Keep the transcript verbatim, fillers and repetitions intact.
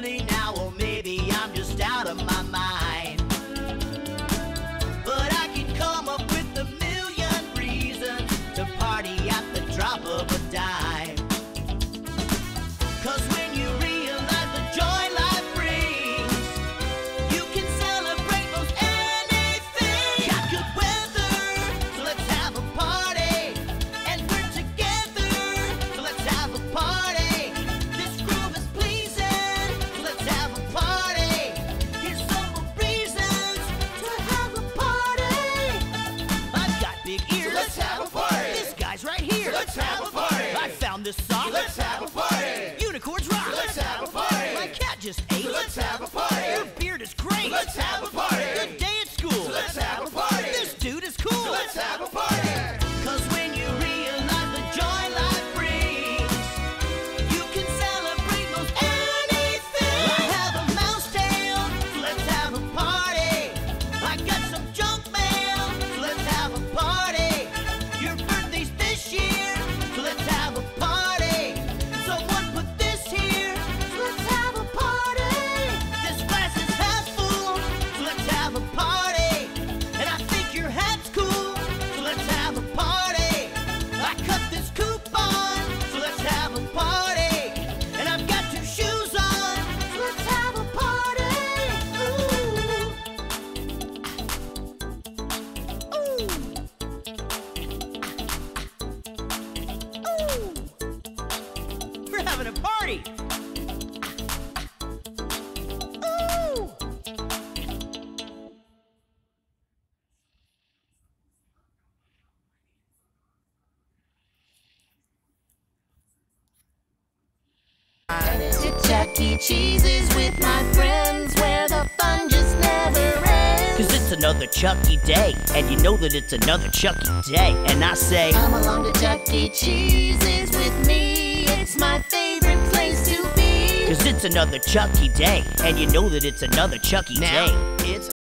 silly now, or maybe I'm just out of my mind. But I can come up with a million reasons to party at the drop of a dime. 'Cause when you realize the joy life brings, you can celebrate most anything. Got good weather, so let's have a party. And we're together, so let's have a party. This groove is pleasing, so let's have a party. Here's some more reasons to have a party. I've got big ears, So let's have a party. This guy's right here, So let's have a party. I found this sock, So let's have a party. unicorns rock. So let's have a party. My cat just ate. So let's have a party. Your beard is great. So let's have a party. Good day at school. So let's have a party. This dude is cool. So let's have a party. 'Cause when you realize the joy life brings, you can celebrate most anything. I have a mouse tail, so let's have a party. I got some junk mail, so let's have a party. Your birthday's this year, so let's have a party. Someone put this here, so let's have a party. This glass is half full, so let's have a party. And I think your hat's cool, so let's have a party. I cut this coupon, so let's have a party. And I've got two shoes on, so let's have a party. Ooh. Ooh. Ooh. We're having a party. Ooh. To Chuck E. Cheese's with my friends, where the fun just never ends. Cause it's another Chucky day, and you know that it's another Chucky day. And I say, Come along to Chuck E. Cheese's with me, it's my favorite place to be. cause it's another Chucky day, and you know that it's another Chucky Now, day. it's